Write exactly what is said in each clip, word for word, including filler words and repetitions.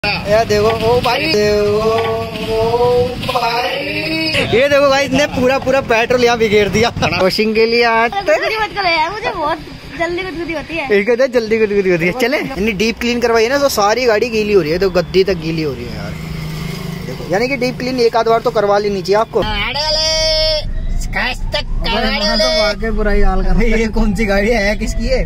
ये देखो ओ भाई, देखो ओ भाई, ये देखो भाई इसने पूरा पूरा पेट्रोल यहाँ बिखेर दिया वॉशिंग के लिए। आज मत करो यार, मुझे बहुत जल्दी गुदगुदी होती है। एक जल्दी गुदगुदी होती है। चले यानी डीप क्लीन करवाइए ना तो सारी गाड़ी गीली हो रही है, तो गद्दी तक गीली हो रही है यार। देखो यानी कि डीप क्लीन एक आध बार तो करवा लेनी चाहिए आपको। बुराई हाल कर, ये कौन सी गाड़ी है, किसकी है?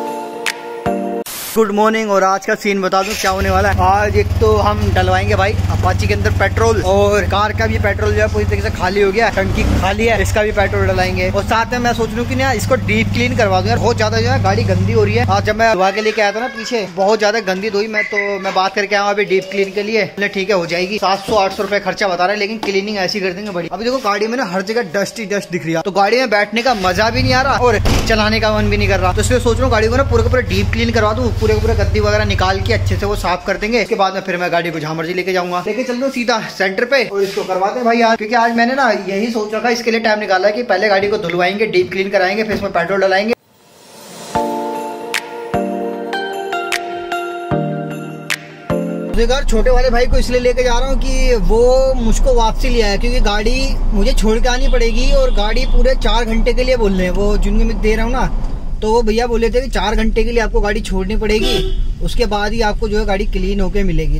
Good morning. और आज का सीन बता दूं क्या होने वाला है। आज एक तो हम डलवाएंगे भाई अपाची के अंदर पेट्रोल, और कार का भी पेट्रोल जो है पूरी तरीके से खाली हो गया, टंकी खाली है, इसका भी पेट्रोल डलाएंगे। और साथ में मैं सोच रहा हूँ कि ना इसको डीप क्लीन करवा दूं यार, बहुत ज्यादा जो है गाड़ी गंदी हो रही है। आज जब मैं धुआ के लेके आया था ना पीछे, बहुत ज्यादा गंदी धोई मैं, तो मैं बात करके आया अभी डीप क्लीन के लिए। ठीक है हो जाएगी, सात सौ आठ सौ रुपए खर्चा बता रहे हैं, लेकिन क्लीनिंग ऐसी कर देंगे बड़ी। अभी देखो गाड़ी में ना हर जगह डस्ट ही डस्ट दिख रही है, तो गाड़ी में बैठने का मजा भी नहीं आ रहा और चलाने का मन भी नहीं कर रहा। तो इसलिए सोच रहा हूँ गाड़ी को ना पूरे पूरे डीप क्लीन करवा दूं, पूरे पूरे गद्दी वगैरह निकाल के अच्छे से वो साफ कर देंगे। इसके बाद में फिर मैं गाड़ी को जहाँ मर्जी लेके जाऊंगा, लेके चल दो सीधा सेंटर पे और इसको करवाते हैं भाई आज। क्योंकि आज मैंने ना यही सोच रखा, इसके लिए टाइम निकाला कि पहले गाड़ी को धुलवाएंगे, डीप क्लीन कराएंगे, फिर इसमें पेट्रोल डलाएंगे। घर छोटे वाले भाई को इसलिए लेके जा रहा हूँ कि वो मुझको वापसी लिया है, क्योंकि गाड़ी मुझे छोड़ के आनी पड़ेगी और गाड़ी पूरे चार घंटे के लिए बोल रहे हैं वो, जिनमें मैं दे रहा हूँ ना, तो वो भैया बोले थे कि चार घंटे के लिए आपको गाड़ी छोड़नी पड़ेगी, उसके बाद ही आपको जो है गाड़ी क्लीन होके मिलेगी।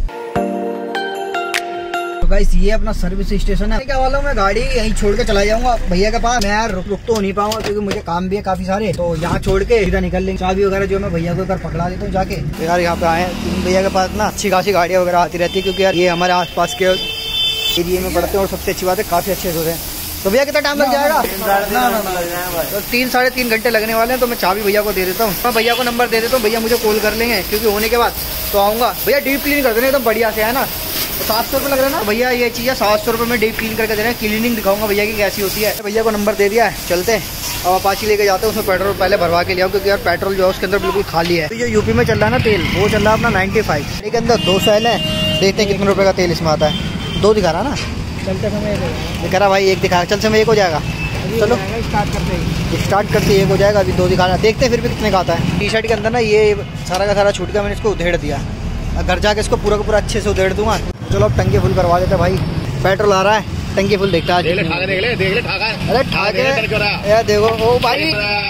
तो गाइस ये अपना सर्विस स्टेशन है। क्या वाला मैं गाड़ी यहीं छोड़ के चला जाऊंगा भैया के पास। मैं रुक रुक तो हो नहीं पाऊंगा क्योंकि मुझे काम भी है काफी सारे, तो यहाँ छोड़ के सीधा निकल लेंगे। चाबी वगैरह जो मैं भैया को एक बार पकड़ा देता हूँ जाके। यार यहाँ पे आए भैया के पास ना अच्छी खासी गाड़ियाँ वगैरह आती रहती है, क्योंकि यार ये हमारे आस पास के एरिया में पड़ते हैं और सबसे अच्छी बात है काफी अच्छे होते हैं। तो भैया कितना टाइम लग जाएगा? तो तीन साढ़े तीन घंटे लगने वाले हैं। तो मैं चाबी भैया को दे देता हूँ, मैं भैया को नंबर दे देता हूँ, भैया मुझे कॉल कर लेंगे, क्योंकि होने के बाद तो आऊँगा। भैया डीप क्लीन कर देना एकदम बढ़िया से, है ना? तो सात सौ रुपये लग रहा है ना भैया, ये चीज़ है सात सौ रुपये में डीप क्लीन करके दे रहे हैं। क्लीनिंग दिखाऊंगा भैया की कैसी होती है। भैया को नंबर दे दिया है, चलते हैं अब अपाची लेके जाते हैं, उसमें पेट्रोल पहले भरवा के लिया, क्योंकि यार पेट्रोल जो है उसके अंदर बिल्कुल खाली है। तो ये यूपी में चल रहा है ना तेल, वो चल रहा है अपना नाइन्टी फाइव, के अंदर दो सौ है। देखते हैं कितने रुपये का तेल इसमें आता है। दो दिखा रहा ना, चलते समय दिखा रहा भाई, एक दिखा रहा, चल समय एक हो जाएगा। चलो स्टार्ट करते हैं, स्टार्ट करते एक हो जाएगा, अभी दो दिखा रहा, देखते हैं फिर भी कितने का आता है। टी शर्ट के अंदर ना ये सारा का सारा छूट गया, मैंने इसको उधेड़ दिया, घर जाके इसको पूरा का पूरा अच्छे से उधेड़ दूंगा। चलो अब टंकी फुल करवा देते भाई, पेट्रोल आ रहा है, टंकी फुल देखता है। अरे ठाके यार देखो ओ भाई,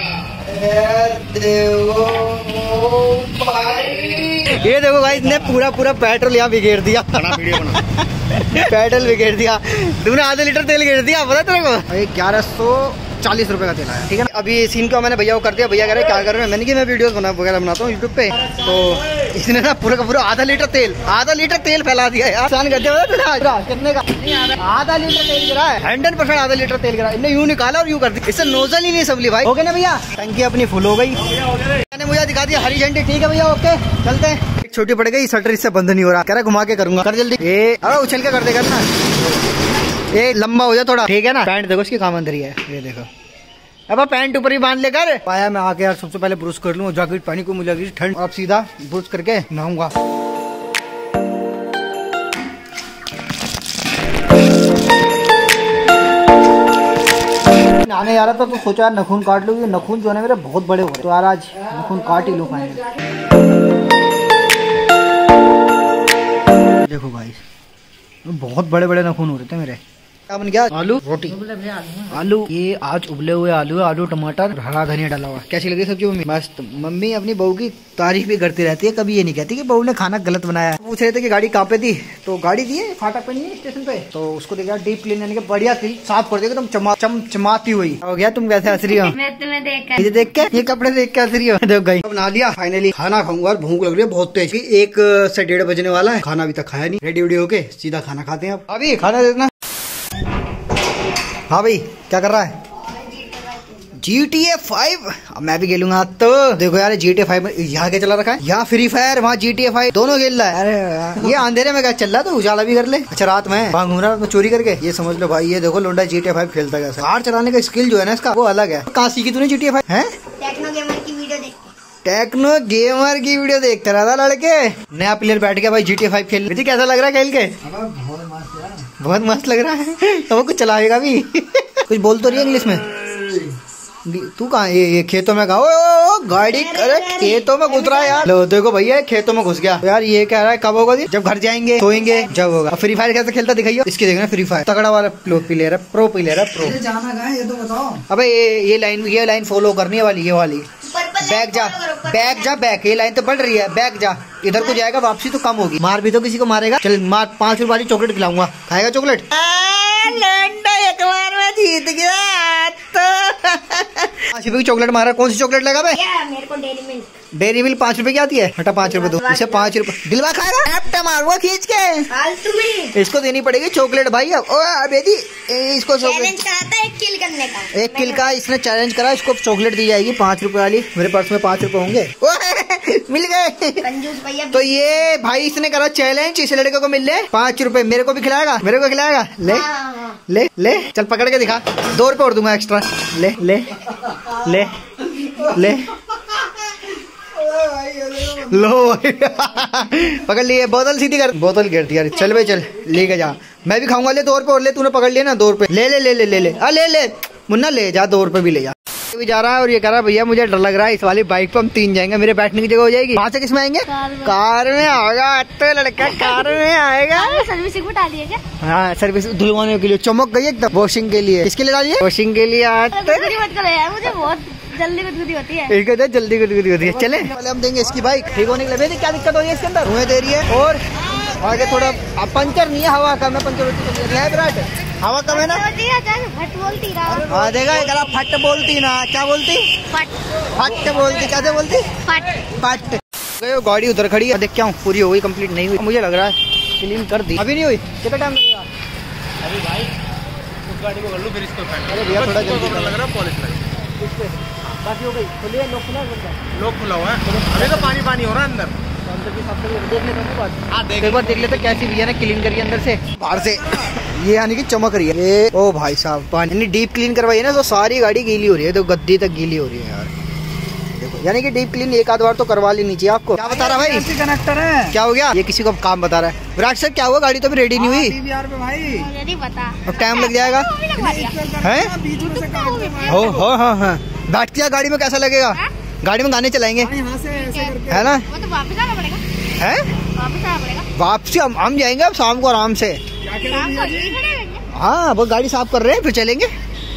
ये देखो भाई इसने पूरा पूरा पेट्रोल यहाँ बिखेर दिया पेट्रोल बिखेर दिया, तुमने आधे लीटर तेल गिर दिया, पता तेरे को? ग्यारह सौ चालीस रुपए का तेल आया, ठीक है। अभी सीन को मैंने भैया को कर दिया, भैया कह रहे क्या कर रहे हैं, मैंने कि मैं वीडियोस बना वगैरह बनाता हूँ यूट्यूब पे, तो इसने ना पूरा का पूरा आधा लीटर तेल आधा लीटर तेल फैला दिया यार। आसान कर दिया कितने का? आधा लीटर तेल गिरा है, हंड्रेड परसेंट आधा लीटर तेल गिरा। इन्हें यूँ निकाला और यूँ कर दिया, इससे नोजल ही नहीं संभली भाई। हो गया ना भैया, टंकी अपनी फुल हो गई, मैंने मुझे दिखा दिया हरी झंडी। ठीक है भैया ओके चलते हैं। छोटी पड़ गई, शटर इससे बंद नहीं हो रहा, कह रहा घुमा के करूंगा, कर जल्दी। ये अरे उछल के कर देगा ना, ये लंबा हो जाए थोड़ा, ठीक है ना। पैंट देखो इसकी काम अंदर ही है, ये देखो। अब पैंट ऊपर ही बांध लेकर पाया मैं आके यार सबसे पहले ब्रश कर लूँ, जैकेट पहनी को मुझे लगी ठंड, अब सीधा ब्रश करके नहाऊंगा। नहाने जा रहा था तो सोचा यार नखून काट लूँ, नखून जो है मेरे बहुत बड़े हो गए, तो यार आज नखून काट ही लो पाएंगे। देखो भाई बहुत बड़े बड़े नखून हो रहे थे मेरे। क्या बन गया? आलू रोटी, आलू, ये आज उबले हुए आलू, आलू टमाटर हरा धनिया डाला हुआ। कैसी लगी सब्जी मम्मी? मस्त। मम्मी अपनी बहू की तारीफ भी करती रहती है, कभी ये नहीं कहती कि बहू ने खाना गलत बनाया। पूछ रहे थे कि गाड़ी कहाँ पे थी, तो गाड़ी दी है फाटक पे, नहीं है स्टेशन पे, तो उसको देखा डीप क्लीन यानी कि बढ़िया थी, साफ कर देगा तुम चमा चम चमाती हुई हो गया। तुम कैसे हंस रही हो? मैं तुम्हें देख कर, ये देख के, ये कपड़े देख के हंस रही हो? देख गई, बना लिया फाइनली, खाना खाऊंगा, भूख लग रही है बहुत तेज, एक से डेढ़ बजने वाला है, खाना अभी तक खाया नहीं, रेडी वेडी होके सीधा खाना खाते हैं। अब अभी खाना देना। हाँ भाई क्या कर रहा है? जी टी ए फाइव, अब मैं भी खेलूंगा। तो देखो यार जी टी ए फाइव यहाँ के चला रखा है, यहाँ फ्री फायर, वहाँ जी टी ए फाइव, दोनों खेल रहा है। अरे ये अंधेरे में क्या चल रहा है, तो उजाला भी कर ले। अच्छा रात में वहाँ घूम रहा है चोरी करके, ये समझ लो भाई। ये देखो लोंडा जी टी ए फाइव खेलता है, कार चलाने का स्किल जो है ना इसका वो अलग है। कहाँ सीखी तूने जी टी ए फाइव? है टेक्नो गेमर की वीडियो देख, टेक्नो गेमर की वीडियो देखता रहा था लड़के। नया प्लेयर बैठ गया भाई जी टी ए फाइव खेल, कैसा लग रहा है खेल के? बहुत मस्त लग रहा है। तो वो कुछ चलाएगा भी कुछ बोल तो रही है इंग्लिश में, तू कहाँ ये, ये खेतों में कहा? ओ गाड़ी अरे खेतों में घुस रहा है यार। लो देखो भैया खेतों में घुस गया। यार ये कह रहा है कब होगा? जब घर जाएंगे सोएंगे जब होगा। फ्री फायर कैसे खेलता दिखाइए? इसकी देखना फ्री फायर तगड़ा वाला प्लेयर है, प्रो प्लेयर है, प्रो। जाना कहाँ है ये तो बताओ। अबे ये ये लाइन ये लाइन फॉलो करनी है वाली, ये वाली। बैग जा बैग जा बैग, ये लाइन तो बढ़ रही है। बैग जा, इधर को जाएगा वापसी तो कम होगी। मार भी तो किसी को मारेगा। चल मार, पाँच रुपए वाली चॉकलेट खिलाऊंगा, खाएगा चॉकलेट? एक बार में जीत गया तो पाँच रुपए की चॉकलेट मारा। कौन सी चॉकलेट लगा? मेरे को डेरी मिल्क। डेरी मिल्क पाँच रुपए की आती है। हटा पाँच रुपए दो, इसे पाँच रुपए दिलवा खाएगा। मारूंगा खींच के। इसको देनी पड़ेगी चॉकलेट भाई। अब ओ बेटी इसको चॉकलेट एक किल करने का, एक किल का इसने चैलेंज करा। इसको चॉकलेट दी जाएगी पाँच रुपए वाली। मेरे पर्स में पाँच रुपए होंगे। मिल गए कंजूस भैया। तो ये भाई इसने करा चैलेंज, इस लड़के को मिल ले पाँच रुपए। मेरे को भी खिलाएगा? मेरे को खिलाएगा? ले ले ले चल पकड़ के दिखा। दो रुपए और दूंगा एक्स्ट्रा। ले ले ले ले लो पकड़ लिए। बोतल सीधी कर, बोतल गिरती यार। चल भाई चल लेके जा। मैं भी खाऊंगा। ले दो रुपए और ले। तूने पकड़ लिया ना दो रुपए। ले ले ले ले ले ले आ, ले ले मुन्ना ले जा, दो रुपए भी ले जा। भी जा रहा है और ये कह रहा है भैया मुझे डर लग रहा है, इस वाली बाइक पे हम तीन जाएंगे, मेरे बैठने की जगह हो जाएगी। वहाँ से किस में आएंगे? कार में आएगा तो लड़का कार में आएगा। सर्विसिंग में डाली है क्या? हाँ सर्विस धुलवाने के लिए। चमक गई एकदम। वॉशिंग के लिए। किसके लिए डाली है? वॉशिंग के लिए। मत करो यार, मुझे बहुत जल्दी गुदगुदी होती है। एक तो जल्दी गुदगुदी होती है। चले पहले हम देंगे इसकी बाइक ठीक होने के लिए। क्या दिक्कत हो रही है इसके अंदर? धुएं दे रही है और आगे थोड़ा पंचर नहीं है, हवा कम है। पंचर होती है विराट, हवा कम है ना। फट बोलती रहा। हाँ देखा एक फट बोलती ना। क्या बोलती? फट फट बोलती। कैसे बोलती? फट फट। गए गाड़ी उधर खड़ी है। देख क्या हूँ पूरी हो गई, कंप्लीट नहीं हुई। मुझे लग रहा है क्लीन कर दी। अभी नहीं हुई? कितना टाइम लगेगा? अभी भाई उस गाड़ी को कर लो फिर इसको। अरे भैया थोड़ा जल्दी लग रहा है पॉलिश लगे। बाकी हो गई। खुली है? लोग खुला है? लोग खुला हुआ है। अभी तो पानी पानी हो रहा है अंदर। एक बार देख लेते कैसी भी है ना क्लीन करिए अंदर से बाहर से। ये यानी कि चमक रही है ये। ओ भाई साहब पानी डीप क्लीन करवाई है ना तो सारी गाड़ी गीली हो रही है। तो गद्दी तक गीली हो रही है यार। देखो यानी कि डीप क्लीन एक आध बार तो करवा लेनी चाहिए आपको। क्या बता रहा भाई? कनेक्टर है। क्या हो गया? ये किसी को काम बता रहा है। विराट सर क्या हुआ? गाड़ी तो अभी रेडी नहीं हुई भाई। अब टाइम लग जाएगा है। हो हो हाँ हाँ बैठ के गाड़ी में कैसा लगेगा? गाड़ी में गाने चलाएंगे है ना? है वापसी हम हम जाएंगे अब शाम को आराम से। हाँ वो गाड़ी साफ कर रहे हैं फिर चलेंगे।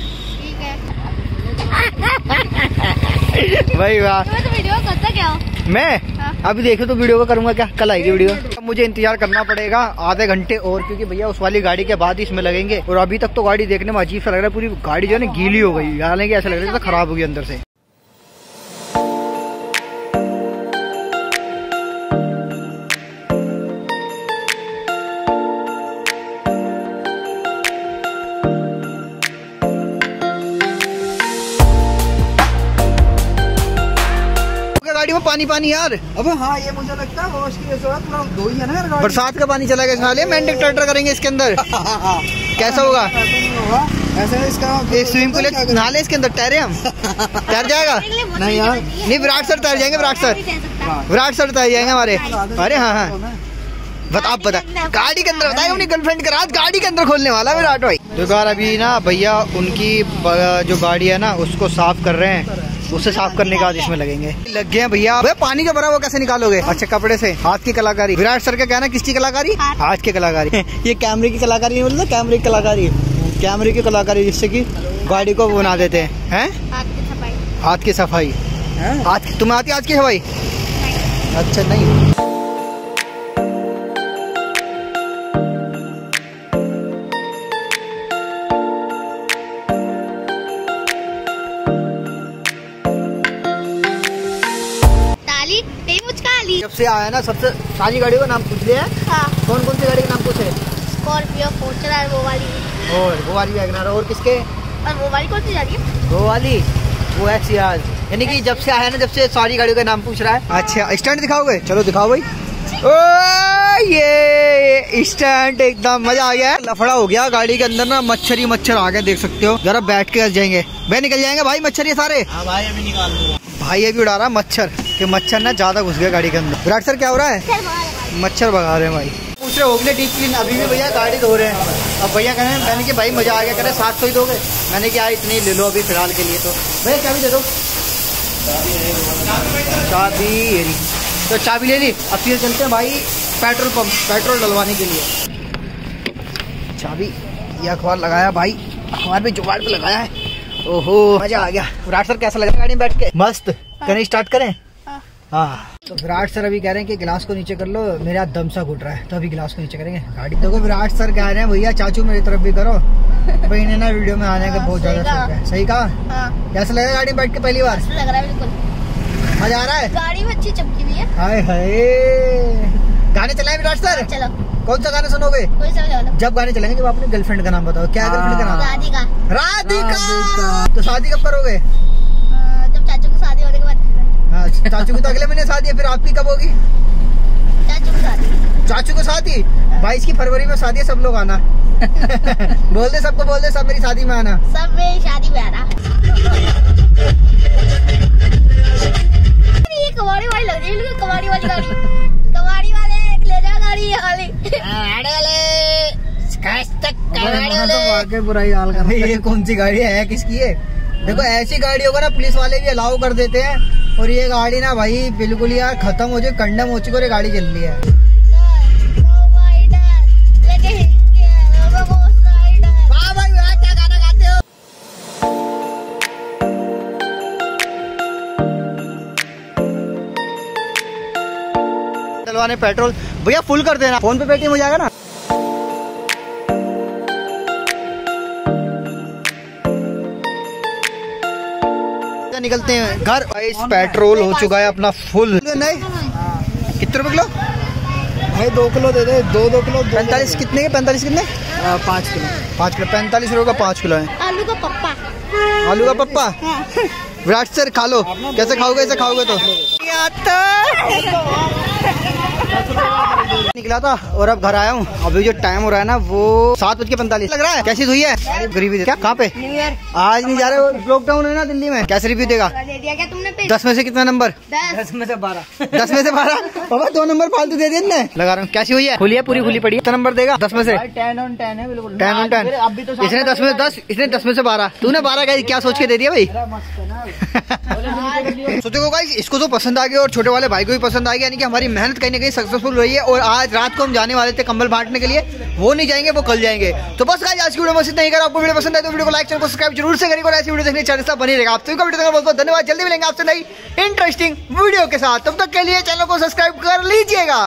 भाई वाह। तो वीडियो करता क्या हो? मैं हाँ। अभी देखो तो वीडियो को करूंगा क्या? कल आएगी वीडियो। अब मुझे इंतजार करना पड़ेगा आधे घंटे और, क्योंकि भैया उस वाली गाड़ी के बाद ही इसमें लगेंगे। और अभी तक तो गाड़ी देखने में अजीब सा लग रहा है। पूरी गाड़ी जो है ना गीली हो गई। हालांकि ऐसा लग रहा है जैसे खराब हो गई अंदर से। गाड़ी में पानी पानी यार। अबे हाँ ये मुझे लगता है उसकी दो ही है ना। बरसात का पानी चला गया साले। मेंटेन ट्रैक्टर करेंगे इसके अंदर। कैसा होगा? ऐसा इसका स्विमिंग पूल नाले इसके अंदर तैरे हम। तैर जाएगा? नहीं यार नहीं। विराट सर तैर जाएंगे। विराट सर विराट सर तैर जाएंगे हमारे। अरे हाँ हाँ बता आप बता गाड़ी के अंदर बताए अपनी गर्लफ्रेंड के रात गाड़ी के अंदर खोलने वाला विराट भाई। जो यार अभी ना भैया उनकी जो गाड़ी है ना उसको साफ कर रहे हैं। उसे साफ करने के बाद इसमें लगेंगे। लग गए भैया। भैया पानी जो भरा वो कैसे निकालोगे? अच्छा कपड़े से। हाथ की कलाकारी। विराट सर का कहना किसकी कलाकारी? हाथ की कलाकारी। ये कैमरे की कलाकारी नहीं बोलते? कैमरे की कलाकारी। कैमरे की कलाकारी जिससे कि गाड़ी को बना देते हैं। हैं हाथ की सफाई। हाथ तुम्हें आती है हाथ की सफाई? अच्छा नहीं। जब से आया ना सबसे सारी गाड़ियों का नाम पूछ लिया है। हाँ। कौन कौन सी गाड़ी का नाम पूछे? स्कॉर्पियो, फॉर्च्यूनर, वो वाली और वो वाली वैगनर। और किसके? और वो वाली कौन सी जा रही है? वो वाली वो है सियाज। यानी कि जब से आया ना जब से सारी गाड़ियों का नाम पूछ रहा है। अच्छा स्टैंड दिखाओगे? चलो दिखाओ भाई। ओ ये स्टैंड एकदम मजा आ गया। लफड़ा हो गया गाड़ी के अंदर ना। मच्छर ही मच्छर आ गए देख सकते हो। जरा बैठ के जाएंगे भाई। निकल जाएंगे भाई मच्छर ये सारे। हाँ भाई अभी निकाल दूंगा। भाई अभी उड़ा रहा मच्छर कि मच्छर ना ज्यादा घुस गया गाड़ी के अंदर। विराट सर क्या हो रहा है? मच्छर भगा रहे हैं भाई। दूसरे हो गए डीप क्लीन, अभी भी भैया गाड़ी धो रहे हैं। अब भैया कह रहे हैं, मैंने कि भाई मजा आ गया, कह रहे सात सौ ही दोगे। मैंने कहा इतनी ले लो अभी फिलहाल के लिए। तो भैया चाबी दे दो, चाबी ये रही। तो चाबी ले ली, अब फिर चलते हैं भाई पेट्रोल पंप पेट्रोल डलवाने के लिए। चाबी ये अखबार लगाया भाई, अखबार भी जुगाड़ पे लगाया है। ओहो मजा आ गया। विराट सर कैसा लगा गाड़ी में बैठ के? मस्त। करें स्टार्ट करें? हाँ। तो विराट सर अभी कह रहे हैं कि गिलास को नीचे कर लो, मेरा दम सा घुट रहा है, तो अभी गिलास को नीचे करेंगे। गाड़ी देखो विराट सर कह रहे हैं भैया चाचू मेरी तरफ भी करो। भाई ने ना वीडियो में आने का बहुत ज्यादा सही कहा। कैसा लगा गाड़ी में बैठ के पहली बार? लग रहा है बिल्कुल मजा आ रहा है। गाड़ी में अच्छी चमकी हुई है। हाय हाय। गाने चलाए विराट सर? चलो। कौन सा गाना सुनोगे? कोई सा जब गाने चलेंगे जब अपने गर्लफ्रेंड का नाम बताओ। क्या गर्लफ्रेंड का नाम? राधिका। राधिका। तो शादी कब करोगे? जब चाचू की शादी होने के बाद। हाँ, चाचू की तो अगले महीने शादी है, फिर आपकी कब होगी? चाचू की शादी। चाचू की शादी बाईस की फरवरी में शादी है, सब लोग आना। बोल दे सबको, बोल दे सब मेरी शादी में आना। सब मेरी शादी में आना। ये कबाड़ी वाली लग रही है, कबाड़ी वाली गाड़ी। कबाड़ी वाले ले जा गाड़ी वाली। वाकई बुराई हाल कर रही है। ये कौन सी गाड़ी है, किसकी है? देखो ऐसी गाड़ी होगा ना पुलिस वाले भी अलाउ कर देते हैं, और ये गाड़ी ना भाई बिल्कुल यार खत्म हो चुकी, कंडम हो चुकी, और ये गाड़ी चल रही है। क्या गाना गाते हो? चलवाने पेट्रोल भैया फुल कर देना, फोन पे पेटीएम हो जाएगा ना। निकलते हैं घर। इस पेट्रोल हो चुका है अपना फुल। नहीं कितने रुपए किलो भाई? दो किलो दे दे। दो दो किलो पैंतालीस। कितने के? पैंतालीस कितने? पाँच किलो। पाँच किलो पैंतालीस रुपए का पाँच किलो है। आलू का पप्पा। आलू का पप्पा। विराट सर खा लो। कैसे खाओगे? ऐसे खाओगे तो निकला था और अब घर आया हूँ। अभी जो टाइम हो रहा है ना वो सात बज के पैंतालीस लग रहा है। कैसी हुई है गरीबी? क्या कहाँ पे? आज नहीं जा रहे, लॉकडाउन है ना दिल्ली में। कैसे रिव्यू देगा? दे दिया क्या तुमने? दस में से कितना नंबर? दस में से बारह। दस में से बारह। बाबा दो नंबर फालतू दे दिए ने। लगा रहा हूँ। कैसी हुई है? खुली है, पूरी खुली पड़ी है। कितना नंबर देगा दस में से? टेन ऑन टेन है बिल्कुल। Ten on ten. इसने दस में दस, इसने दस में से बारह। तूने बारह का क्या सोच के दे दिया भाई? सोचो गाइस इसको तो पसंद आ गया और छोटे वाले भाई को भी पसंद आ गया, यानी कि हमारी मेहनत कहीं ना कहीं सक्सेसफुल रही है। और आज रात को हम जाने वाले थे कंबल बांटने के लिए, वो नहीं जाएंगे, वो कल जाएंगे। तो बस गाइस आज की वीडियो मस्त नहीं। अगर आपको वीडियो पसंद है तो वीडियो को लाइक, चैनल को सब्सक्राइब जरूर से करिएगा। ऐसी वीडियो देखने चैनल से बनी रहेगा। आप सभी को वीडियो बहुत बहुत धन्यवाद। जल्दी मिलेंगे आपसे नई इंटरेस्टिंग वीडियो के साथ, तब तक के लिए चैनल को सब्सक्राइब कर लीजिएगा।